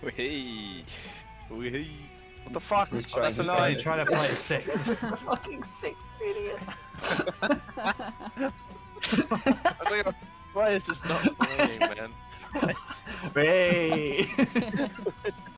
Wee. Wee. What the fuck? He's Oh, that's a trying to 9. He's trying to fight a 6. Fucking 6, you idiot. I was like, why is this not playing, man? Why is this- Hey!